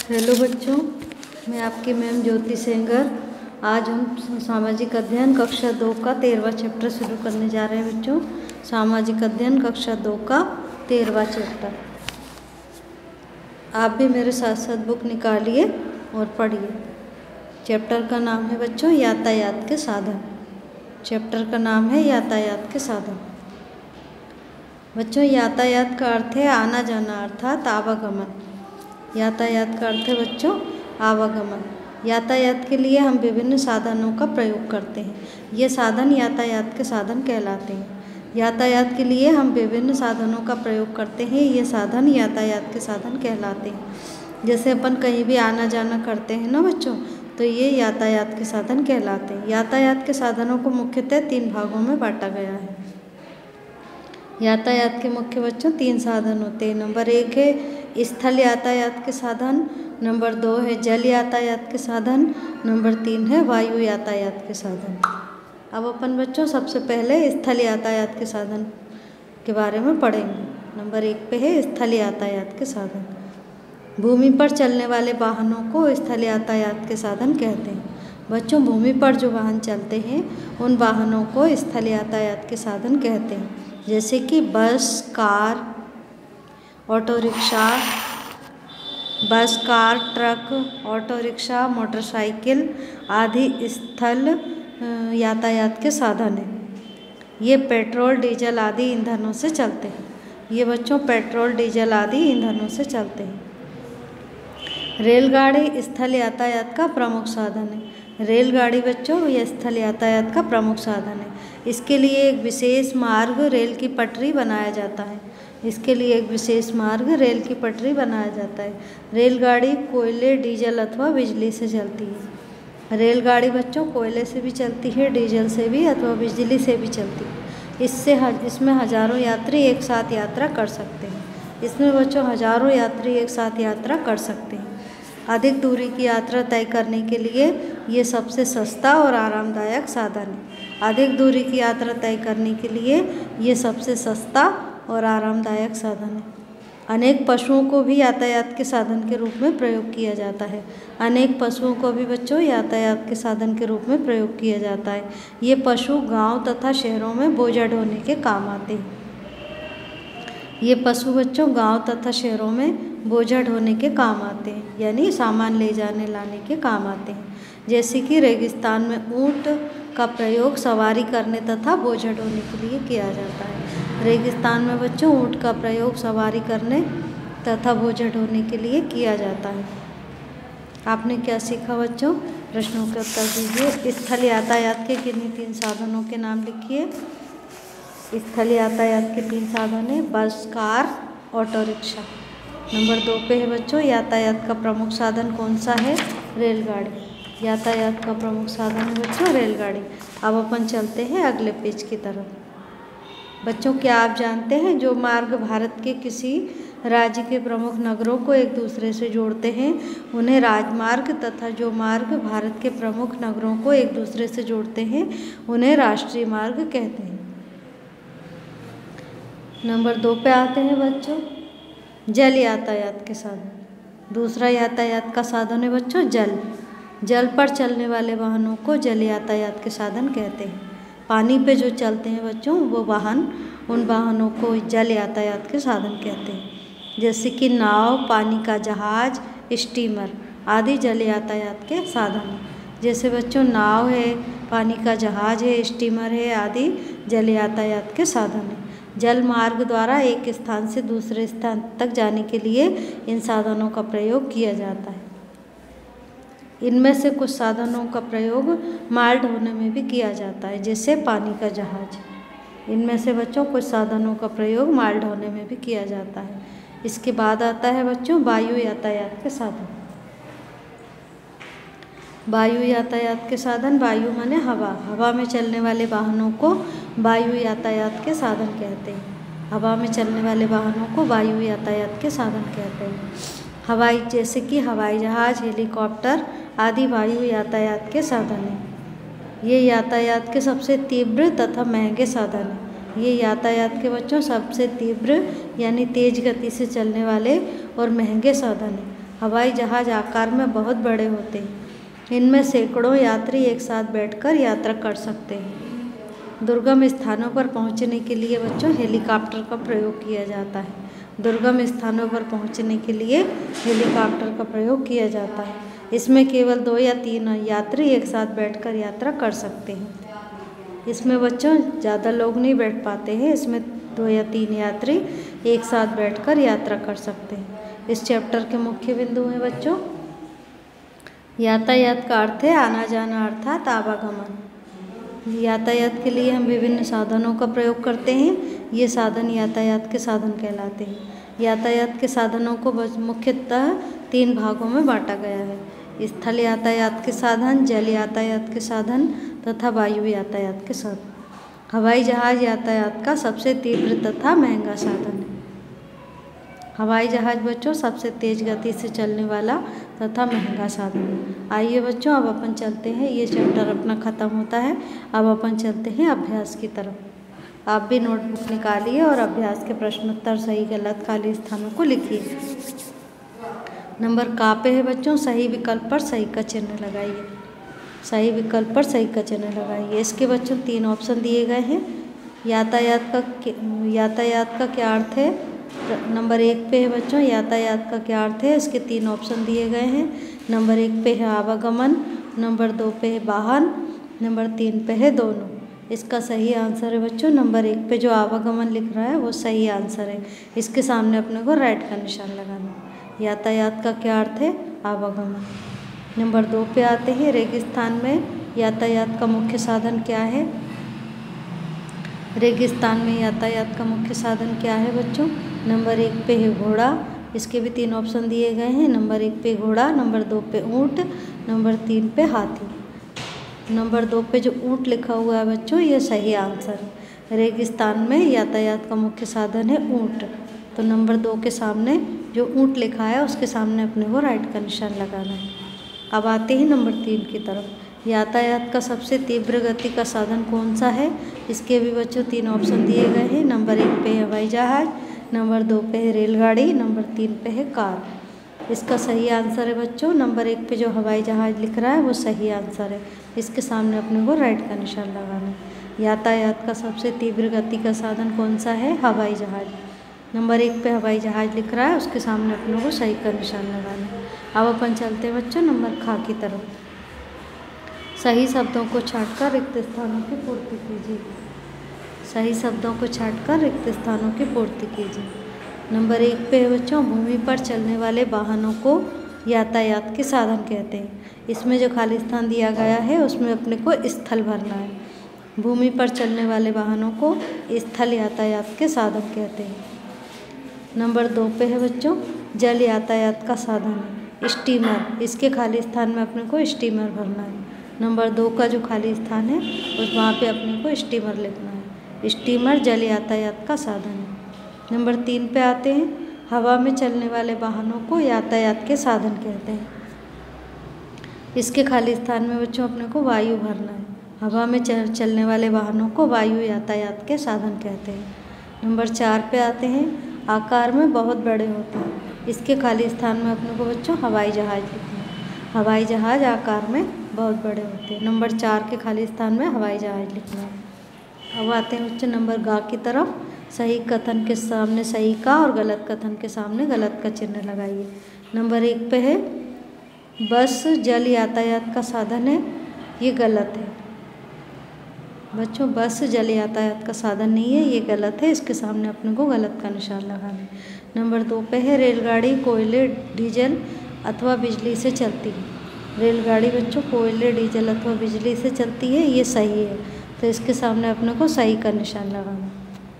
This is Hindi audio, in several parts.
हेलो बच्चों, मैं आपकी मैम ज्योति सेंगर। आज हम सामाजिक अध्ययन कक्षा 2 का 13वां चैप्टर शुरू करने जा रहे हैं बच्चों। सामाजिक अध्ययन कक्षा 2 का 13वां चैप्टर। आप भी मेरे साथ साथ बुक निकालिए और पढ़िए। चैप्टर का नाम है बच्चों यातायात के साधन। चैप्टर का नाम है यातायात के साधन। बच्चों, यातायात का अर्थ है आना जाना अर्थात आवागमन। यातायात का अर्थ है बच्चों आवागमन। यातायात के लिए हम विभिन्न साधनों का प्रयोग करते हैं। ये साधन यातायात के साधन कहलाते हैं। यातायात के लिए हम विभिन्न साधनों का प्रयोग करते हैं। ये साधन यातायात के साधन कहलाते हैं। जैसे अपन कहीं भी आना जाना करते हैं ना बच्चों, तो ये यातायात के साधन कहलाते हैं। यातायात के साधनों को मुख्यतः 3 भागों में बांटा गया है। यातायात के मुख्य बच्चों 3 साधन होते हैं। नंबर 1 है स्थल यातायात के साधन, नंबर 2 है जल यातायात के साधन, नंबर 3 है वायु यातायात के साधन। अब अपन बच्चों सबसे पहले स्थल यातायात के साधन के बारे में पढ़ेंगे। नंबर 1 पे है स्थल यातायात के साधन। भूमि पर चलने वाले वाहनों को स्थल यातायात के साधन कहते हैं। बच्चों, भूमि पर जो वाहन चलते हैं उन वाहनों को स्थल यातायात के साधन कहते हैं। जैसे कि bus, car, auto rickshaw, bus, car, truck, auto rickshaw, motorcycle आदि स्थल यातायात के साधन हैं। ये पेट्रोल, डीजल आदि ईंधनों से चलते हैं। ये बच्चों पेट्रोल, डीजल आदि ईंधनों से चलते हैं। रेलगाड़ी स्थल यातायात का प्रमुख साधन है। रेलगाड़ी बच्चों यह स्थल यातायात का प्रमुख साधन है। इसके लिए एक विशेष मार्ग रेल की पटरी बनाया जाता है। इसके लिए एक विशेष मार्ग रेल की पटरी बनाया जाता है। रेलगाड़ी कोयले, डीजल अथवा बिजली से चलती है। रेलगाड़ी बच्चों कोयले से भी चलती है, डीजल से भी अथवा बिजली से भी चलती है। इसमें हजारों यात्री एक साथ यात्रा कर सकते हैं। इसमें बच्चों हजारों यात्री एक साथ यात्रा कर सकते हैं। अधिक दूरी की यात्रा तय करने के लिए ये सबसे सस्ता और आरामदायक साधन है। अधिक दूरी की यात्रा तय करने के लिए ये सबसे सस्ता और आरामदायक साधन है। अनेक पशुओं को भी यातायात के साधन के रूप में प्रयोग किया जाता है। अनेक पशुओं को भी बच्चों यातायात के साधन के रूप में प्रयोग किया जाता है। ये पशु गांव तथा शहरों में बोझा ढोने के काम आते हैं। ये पशु बच्चों गांव तथा शहरों में बोझा ढोने के काम आते हैं, यानी सामान ले जाने लाने के काम आते हैं। जैसे कि रेगिस्तान में ऊँट का प्रयोग सवारी करने तथा बोझा ढोने के लिए किया जाता है। रेगिस्तान में बच्चों ऊँट का प्रयोग सवारी करने तथा बोझा ढोने के लिए किया जाता है। आपने क्या सीखा बच्चों? प्रश्नों के उत्तर दीजिए। स्थल यातायात के किन्हीं 3 साधनों के नाम लिखिए। स्थल यातायात के 3 साधन हैं बस, कार, ऑटो रिक्शा। नंबर 2 पे है बच्चों यातायात का प्रमुख साधन कौन सा है? रेलगाड़ी। यातायात का प्रमुख साधन है बच्चों रेलगाड़ी। अब अपन चलते हैं अगले पेज की तरफ। बच्चों, क्या आप जानते हैं जो मार्ग भारत के किसी राज्य के प्रमुख नगरों को एक दूसरे से जोड़ते हैं उन्हें राजमार्ग, तथा जो मार्ग भारत के प्रमुख नगरों को एक दूसरे से जोड़ते हैं उन्हें राष्ट्रीय मार्ग कहते हैं। नंबर 2 पे आते हैं बच्चों जल यातायात के साधन। दूसरा यातायात का साधन है बच्चों जल। जल पर चलने वाले वाहनों को जल यातायात के साधन कहते हैं। पानी पे जो चलते हैं बच्चों वो वाहन, उन वाहनों को जल यातायात के साधन कहते हैं। जैसे कि नाव, पानी का जहाज, स्टीमर आदि जल यातायात के साधन हैं। जैसे बच्चों नाव है, पानी का जहाज है, स्टीमर है आदि जल यातायात के साधन हैं। जल मार्ग द्वारा एक स्थान से दूसरे स्थान तक जाने के लिए इन साधनों का प्रयोग किया जाता है। इनमें से कुछ साधनों का प्रयोग माल ढोने में भी किया जाता है, जैसे पानी का जहाज। इनमें से बच्चों कुछ साधनों का प्रयोग माल ढोने में भी किया जाता है। इसके बाद आता है बच्चों वायु यातायात के साधन। वायु यातायात के साधन, वायु माने हवा। हवा में चलने वाले वाहनों को वायु यातायात के साधन कहते हैं। हवा में चलने वाले वाहनों को वायु यातायात के साधन कहते हैं। हवाई, जैसे कि हवाई जहाज, हेलीकॉप्टर आदि वायु यातायात के साधन हैं। ये यातायात के सबसे तीव्र तथा महंगे साधन हैं। ये यातायात के बच्चों सबसे तीव्र यानी तेज गति से चलने वाले और महंगे साधन हैं। हवाई जहाज़ आकार में बहुत बड़े होते हैं। इनमें सैकड़ों यात्री एक साथ बैठकर यात्रा कर सकते हैं। दुर्गम स्थानों पर पहुंचने के लिए बच्चों हेलीकॉप्टर का प्रयोग किया जाता है। दुर्गम स्थानों पर पहुंचने के लिए हेलीकॉप्टर का प्रयोग किया जाता है। इसमें केवल 2 या 3 यात्री एक साथ बैठकर यात्रा कर सकते हैं। इसमें बच्चों ज़्यादा लोग नहीं बैठ पाते हैं। इसमें 2 या 3 यात्री एक साथ बैठकर यात्रा कर सकते हैं। इस चैप्टर के मुख्य बिंदु हैं बच्चों, यातायात का अर्थ है आना जाना अर्थात आवागमन। यातायात के लिए हम विभिन्न साधनों का प्रयोग करते हैं। ये साधन यातायात के साधन कहलाते हैं। यातायात के साधनों को मुख्यतः 3 भागों में बांटा गया है: स्थल यातायात के साधन, जल यातायात के साधन तथा वायु यातायात के साधन। हवाई जहाज़ यातायात का सबसे तीव्र तथा महंगा साधन है। हवाई जहाज़ बच्चों सबसे तेज़ गति से चलने वाला तथा महंगा साधन है। आइए बच्चों अब अपन चलते हैं, ये चैप्टर अपना ख़त्म होता है। अब अपन चलते हैं अभ्यास की तरफ। आप भी नोटबुक निकालिए और अभ्यास के प्रश्नोत्तर सही गलत खाली स्थानों को लिखिए। नंबर का पे है बच्चों, सही विकल्प पर सही का चिन्ह लगाइए। सही विकल्प पर सही का चिन्ह लगाइए। इसके बच्चों 3 ऑप्शन दिए गए हैं। यातायात का क्या अर्थ है? नंबर 1 पे है बच्चों यातायात का क्या अर्थ है, इसके 3 ऑप्शन दिए गए हैं। नंबर 1 पे है आवागमन, नंबर 2 पे है वाहन, नंबर 3 पे है दोनों। इसका सही आंसर है बच्चों नंबर 1 पे जो आवागमन लिख रहा है वो सही आंसर है। इसके सामने अपने को राइट का निशान लगाना। यातायात का क्या अर्थ है? आवागमन। नंबर 2 पे आते हैं, रेगिस्तान में यातायात का मुख्य साधन क्या है? रेगिस्तान में यातायात का मुख्य साधन क्या है बच्चों? नंबर 1 पे है घोड़ा, इसके भी 3 ऑप्शन दिए गए हैं। नंबर 1 पे घोड़ा, नंबर 2 पे ऊँट, नंबर 3 पे हाथी। नंबर 2 पे जो ऊँट लिखा हुआ है बच्चों ये सही आंसर है। रेगिस्तान में यातायात का मुख्य साधन है ऊँट, तो नंबर 2 के सामने जो ऊँट लिखा है उसके सामने अपने को राइट का निशान लगाना है। अब आते हैं नंबर 3 की तरफ। यातायात का सबसे तीव्र गति का साधन कौन सा है? इसके भी बच्चों 3 ऑप्शन दिए गए हैं। नंबर 1 पे है हवाई जहाज़, नंबर 2 पे है रेलगाड़ी, नंबर 3 पे है कार। इसका सही आंसर है बच्चों नंबर 1 पे जो हवाई जहाज़ लिख रहा है वो सही आंसर है। इसके सामने अपने को राइट का निशान लगाना है। यातायात का सबसे तीव्र गति का साधन कौन सा है? हवाई जहाज़। नंबर 1 पे हवाई जहाज़ लिख रहा है उसके सामने अपने को सही का निशान लगाना है। अब अपन चलते हैं बच्चों नंबर खा की तरफ। सही शब्दों को छांटकर रिक्त स्थानों की पूर्ति कीजिए। सही शब्दों को छांटकर रिक्त स्थानों की पूर्ति कीजिए। नंबर 1 पे है बच्चों भूमि पर चलने वाले वाहनों को यातायात के साधन कहते हैं। इसमें जो खाली स्थान दिया गया है उसमें अपने को स्थल भरना है। भूमि पर चलने वाले वाहनों को स्थल यातायात के साधन कहते हैं। नंबर 2 पे है बच्चों जल यातायात का साधन है स्टीमर। इसके खाली स्थान में अपने को स्टीमर भरना है। नंबर 2 का जो खाली स्थान है उस वहाँ पे अपने को स्टीमर लिखना है। स्टीमर जल यातायात का साधन है। नंबर 3 पे आते हैं, हवा में चलने वाले वाहनों को यातायात के साधन कहते हैं। इसके खाली स्थान में बच्चों अपने को वायु भरना है। हवा में चलने वाले वाहनों को वायु यातायात के साधन कहते हैं। नंबर 4 पे आते हैं, आकार में बहुत बड़े होते हैं। इसके खाली स्थान में अपने को बच्चों हवाई जहाज़ लिखना है। हवाई जहाज़ आकार में बहुत बड़े होते हैं। नंबर 4 के खाली स्थान में हवाई जहाज़ लिखना है। अब आते हैं बच्चों नंबर गा की तरफ। सही कथन के सामने सही का और गलत कथन के सामने गलत का चिन्ह लगाइए। नंबर 1 पे है बस जल यातायात का साधन है, ये गलत है बच्चों। बस जल यातायात का साधन नहीं है, ये गलत है। इसके सामने अपने को गलत का निशान लगाना है। नंबर 2 पे है रेलगाड़ी कोयले डीजल अथवा बिजली से चलती है। रेलगाड़ी बच्चों कोयले डीजल अथवा बिजली से चलती है, ये सही है, तो इसके सामने अपने को सही का निशान लगाना।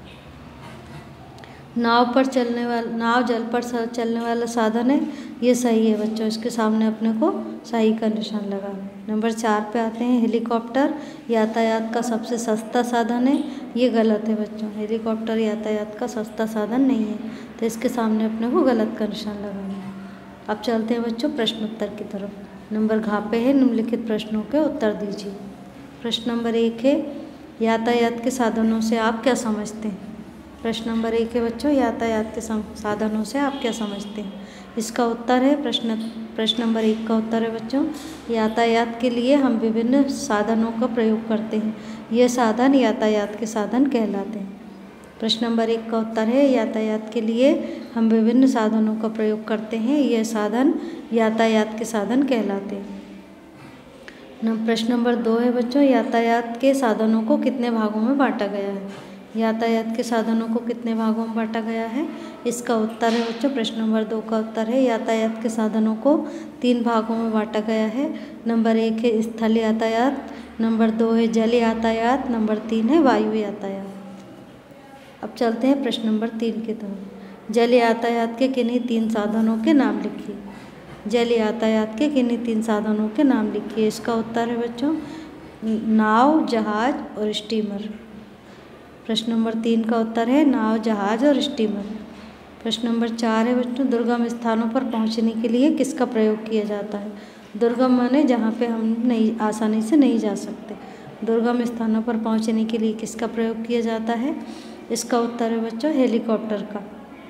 नाव जल पर चलने वाला साधन है, ये सही है बच्चों। इसके सामने अपने को सही का निशान लगाना। नंबर 4 पे आते हैं, हेलीकॉप्टर यातायात का सबसे सस्ता साधन है, ये गलत है बच्चों। हेलीकॉप्टर यातायात का सस्ता साधन नहीं है, तो इसके सामने अपने को गलत का निशान लगाना है। अब चलते हैं बच्चों प्रश्नोत्तर की तरफ। नंबर घ पे है, निम्नलिखित प्रश्नों के उत्तर दीजिए। प्रश्न नंबर 1 है, यातायात के साधनों से आप क्या समझते हैं? प्रश्न नंबर 1 है बच्चों, यातायात के साधनों से आप क्या समझते हैं? इसका उत्तर है प्रश्न नंबर 1 का उत्तर है बच्चों, यातायात के लिए हम विभिन्न साधनों का प्रयोग करते हैं। ये साधन यातायात के साधन कहलाते हैं। प्रश्न नंबर 1 का उत्तर है यातायात के लिए हम विभिन्न साधनों का प्रयोग करते हैं। यह साधन यातायात के साधन कहलाते हैं। प्रश्न नंबर 2 है बच्चों, यातायात के साधनों को कितने भागों में बांटा गया है। यातायात के साधनों को कितने भागों में बांटा गया है। इसका उत्तर है बच्चों प्रश्न नंबर 2 का उत्तर है यातायात के साधनों को 3 भागों में बांटा गया है। नंबर 1 है स्थल यातायात, नंबर 2 है जल यातायात, नंबर 3 है वायु यातायात। अब चलते हैं प्रश्न नंबर 3 की तरफ। जल यातायात के किन्हीं 3 साधनों के नाम लिखिए। जल यातायात के किन्हीं 3 साधनों के नाम लिखिए। इसका उत्तर है बच्चों नाव, जहाज और स्टीमर। प्रश्न नंबर 3 का उत्तर है नाव, जहाज और स्टीमर। प्रश्न नंबर 4 है बच्चों, दुर्गम स्थानों पर पहुंचने के लिए किसका प्रयोग किया जाता है। दुर्गम माने जहां पे हम आसानी से नहीं जा सकते। दुर्गम स्थानों पर पहुंचने के लिए किसका प्रयोग किया जाता है। इसका उत्तर है बच्चों हेलीकॉप्टर का।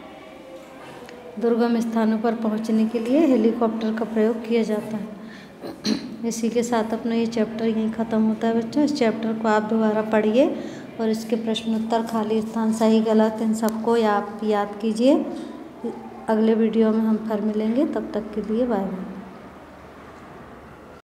दुर्गम स्थानों पर पहुंचने के लिए हेलीकॉप्टर का प्रयोग किया जाता है। इसी के साथ अपना ये चैप्टर यहीं ख़त्म होता है बच्चों। इस चैप्टर को आप दोबारा पढ़िए और इसके प्रश्नोत्तर, खाली स्थान, सही गलत, इन सबको आप याद कीजिए। अगले वीडियो में हम फिर मिलेंगे, तब तक के लिए बाय बाय।